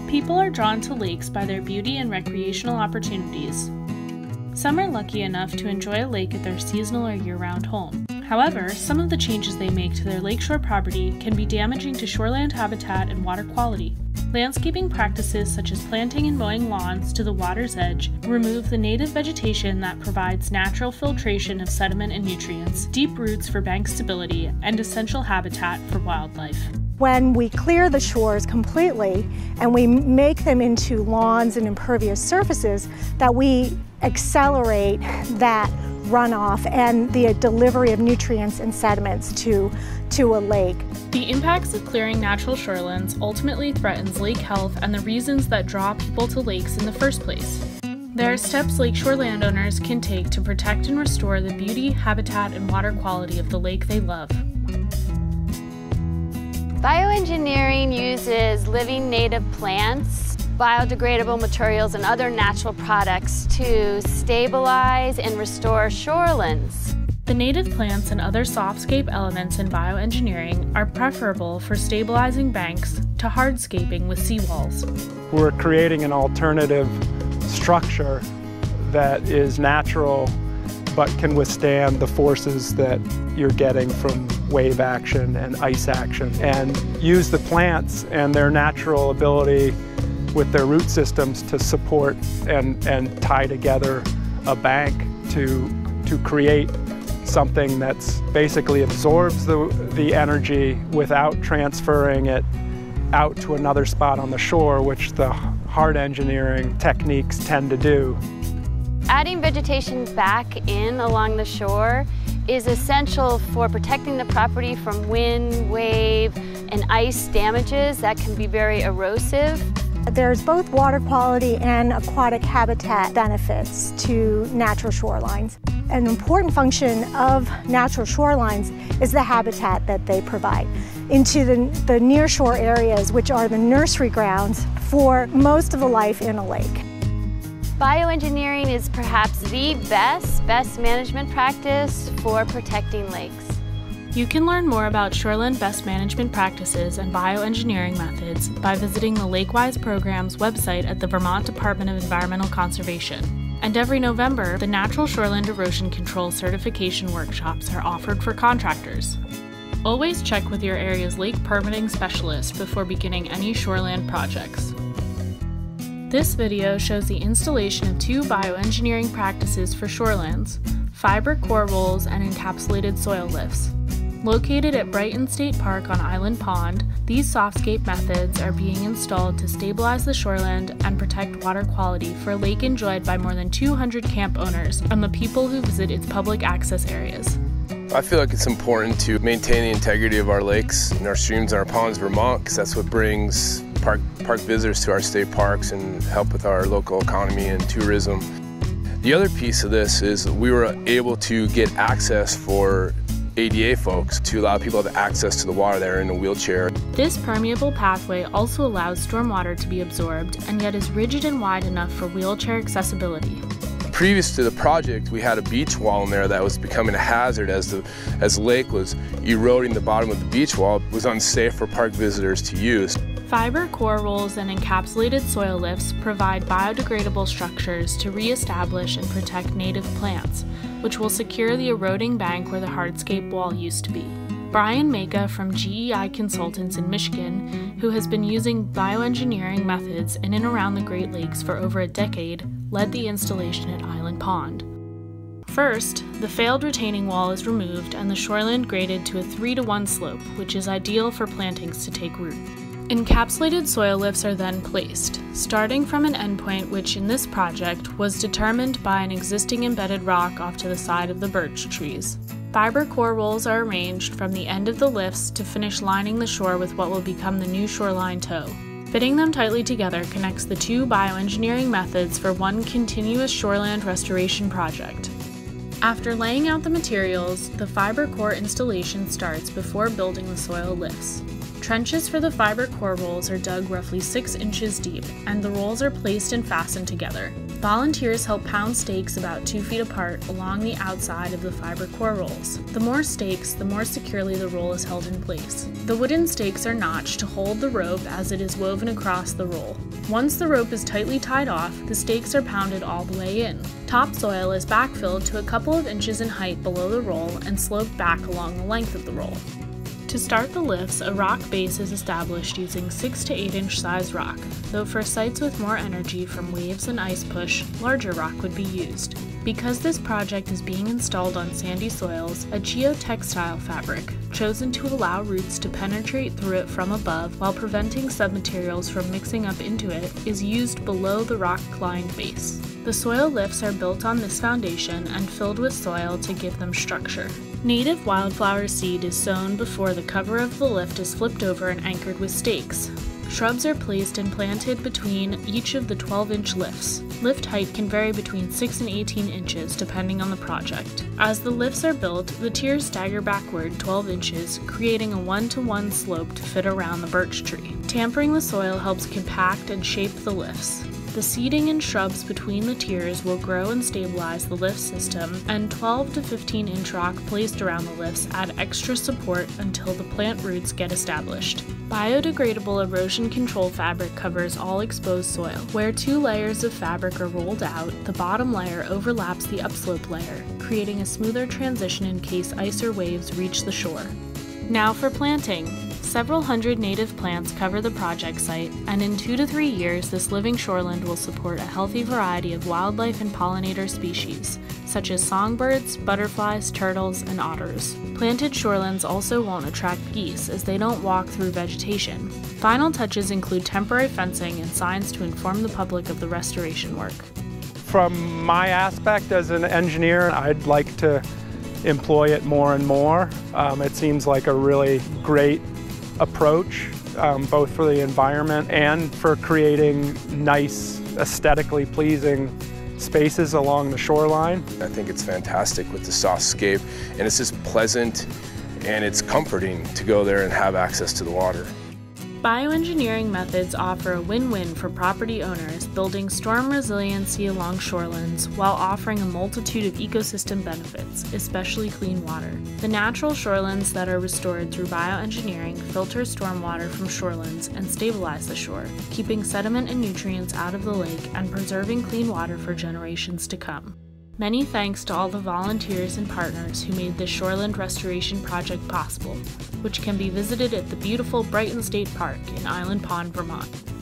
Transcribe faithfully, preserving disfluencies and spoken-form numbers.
People are drawn to lakes by their beauty and recreational opportunities. Some are lucky enough to enjoy a lake at their seasonal or year-round home. However, some of the changes they make to their lakeshore property can be damaging to shoreland habitat and water quality. Landscaping practices such as planting and mowing lawns to the water's edge remove the native vegetation that provides natural filtration of sediment and nutrients, deep roots for bank stability, and essential habitat for wildlife. When we clear the shores completely and we make them into lawns and impervious surfaces, that we accelerate that runoff and the delivery of nutrients and sediments to, to a lake. The impacts of clearing natural shorelands ultimately threatens lake health and the reasons that draw people to lakes in the first place. There are steps lakeshore landowners can take to protect and restore the beauty, habitat, and water quality of the lake they love. Bioengineering uses living native plants, biodegradable materials, and other natural products to stabilize and restore shorelands. The native plants and other softscape elements in bioengineering are preferable for stabilizing banks to hardscaping with seawalls. We're creating an alternative structure that is natural but can withstand the forces that you're getting from wave action and ice action, and use the plants and their natural ability with their root systems to support and, and tie together a bank to, to create something that's basically absorbs the, the energy without transferring it out to another spot on the shore, which the hard engineering techniques tend to do. Adding vegetation back in along the shore is essential for protecting the property from wind, wave, and ice damages that can be very erosive. There's both water quality and aquatic habitat benefits to natural shorelines. An important function of natural shorelines is the habitat that they provide into the, the nearshore areas, which are the nursery grounds for most of the life in a lake. Bioengineering is perhaps the best, best management practice for protecting lakes. You can learn more about shoreland best management practices and bioengineering methods by visiting the LakeWise program's website at the Vermont Department of Environmental Conservation. And every November, the Natural Shoreland Erosion Control certification workshops are offered for contractors. Always check with your area's lake permitting specialist before beginning any shoreland projects. This video shows the installation of two bioengineering practices for shorelands, fiber core rolls and encapsulated soil lifts. Located at Brighton State Park on Island Pond, these softscape methods are being installed to stabilize the shoreland and protect water quality for a lake enjoyed by more than two hundred camp owners and the people who visit its public access areas. I feel like it's important to maintain the integrity of our lakes and our streams and our ponds in Vermont, because that's what brings park, park visitors to our state parks and help with our local economy and tourism. The other piece of this is we were able to get access for A D A folks to allow people to have access to the water that are in a wheelchair. This permeable pathway also allows stormwater to be absorbed and yet is rigid and wide enough for wheelchair accessibility. Previous to the project, we had a beach wall in there that was becoming a hazard as the, as the lake was eroding the bottom of the beach wall. It was unsafe for park visitors to use. Fiber core rolls and encapsulated soil lifts provide biodegradable structures to re-establish and protect native plants, which will secure the eroding bank where the hardscape wall used to be. Brian Maka from G E I Consultants in Michigan, who has been using bioengineering methods in and around the Great Lakes for over a decade, led the installation at Island Pond. First, the failed retaining wall is removed and the shoreland graded to a three to one slope, which is ideal for plantings to take root. Encapsulated soil lifts are then placed, starting from an endpoint which in this project was determined by an existing embedded rock off to the side of the birch trees. Fiber core rolls are arranged from the end of the lifts to finish lining the shore with what will become the new shoreline toe. Fitting them tightly together connects the two bioengineering methods for one continuous shoreland restoration project. After laying out the materials, the fiber core installation starts before building the soil lifts. Trenches for the fiber core rolls are dug roughly six inches deep, and the rolls are placed and fastened together. Volunteers help pound stakes about two feet apart along the outside of the fiber core rolls. The more stakes, the more securely the roll is held in place. The wooden stakes are notched to hold the rope as it is woven across the roll. Once the rope is tightly tied off, the stakes are pounded all the way in. Topsoil is backfilled to a couple of inches in height below the roll and sloped back along the length of the roll. To start the lifts, a rock base is established using six to eight inch size rock, though for sites with more energy from waves and ice push, larger rock would be used. Because this project is being installed on sandy soils, a geotextile fabric, chosen to allow roots to penetrate through it from above while preventing submaterials from mixing up into it, is used below the rock-lined base. The soil lifts are built on this foundation and filled with soil to give them structure. Native wildflower seed is sown before the cover of the lift is flipped over and anchored with stakes. Shrubs are placed and planted between each of the twelve inch lifts. Lift height can vary between six and eighteen inches depending on the project. As the lifts are built, the tiers stagger backward twelve inches, creating a one to one slope to fit around the birch tree. Tampering the soil helps compact and shape the lifts. The seeding and shrubs between the tiers will grow and stabilize the lift system, and twelve to fifteen inch rock placed around the lifts add extra support until the plant roots get established. Biodegradable erosion control fabric covers all exposed soil. Where two layers of fabric are rolled out, the bottom layer overlaps the upslope layer, creating a smoother transition in case ice or waves reach the shore. Now for planting. Several hundred native plants cover the project site, and in two to three years this living shoreland will support a healthy variety of wildlife and pollinator species, such as songbirds, butterflies, turtles, and otters. Planted shorelands also won't attract geese, as they don't walk through vegetation. Final touches include temporary fencing and signs to inform the public of the restoration work. From my aspect as an engineer, I'd like to employ it more and more. Um, it seems like a really great approach, um, both for the environment and for creating nice, aesthetically pleasing spaces along the shoreline. I think it's fantastic with the softscape, and it's just pleasant and it's comforting to go there and have access to the water. Bioengineering methods offer a win-win for property owners, building storm resiliency along shorelands while offering a multitude of ecosystem benefits, especially clean water. The natural shorelands that are restored through bioengineering filter stormwater from shorelands and stabilize the shore, keeping sediment and nutrients out of the lake and preserving clean water for generations to come. Many thanks to all the volunteers and partners who made this shoreland restoration project possible, which can be visited at the beautiful Brighton State Park in Island Pond, Vermont.